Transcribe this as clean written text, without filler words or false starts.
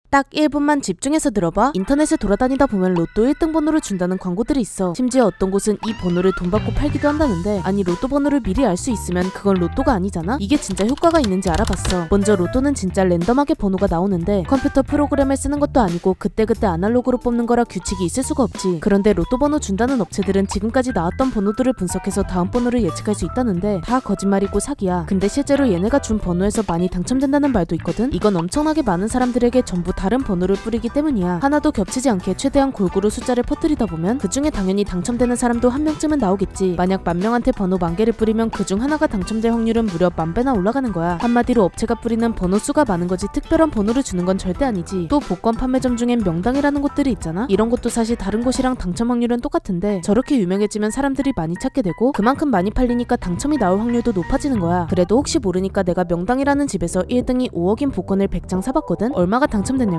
딱 1분만 집중해서 들어봐. 인터넷에 돌아다니다 보면 로또 1등 번호를 준다는 광고들이 있어. 심지어 어떤 곳은 이 번호를 돈 받고 팔기도 한다는데, 아니 로또 번호를 미리 알 수 있으면 그건 로또가 아니잖아? 이게 진짜 효과가 있는지 알아봤어. 먼저 로또는 진짜 랜덤하게 번호가 나오는데 컴퓨터 프로그램을 쓰는 것도 아니고 그때그때 아날로그로 뽑는 거라 규칙이 있을 수가 없지. 그런데 로또 번호 준다는 업체들은 지금까지 나왔던 번호들을 분석해서 다음 번호를 예측할 수 있다는데 다 거짓말이고 사기야. 근데 실제로 얘네가 준 번호에서 많이 당첨된다는 말도 있거든? 이건 엄청나게 많은 사람들에게 전부 다른 번호를 뿌리기 때문이야. 하나도 겹치지 않게 최대한 골고루 숫자를 퍼뜨리다 보면 그 중에 당연히 당첨되는 사람도 한 명쯤은 나오겠지. 만약 10,000명한테 번호 10,000개를 뿌리면 그 중 하나가 당첨될 확률은 무려 10,000배나 올라가는 거야. 한마디로 업체가 뿌리는 번호 수가 많은 거지 특별한 번호를 주는 건 절대 아니지. 또 복권 판매점 중엔 명당이라는 곳들이 있잖아? 이런 것도 사실 다른 곳이랑 당첨 확률은 똑같은데 저렇게 유명해지면 사람들이 많이 찾게 되고 그만큼 많이 팔리니까 당첨이 나올 확률도 높아지는 거야. 그래도 혹시 모르니까 내가 명당이라는 집에서 1등이 5억인 복권을 100장 사봤거든? 얼마가 당첨됐는지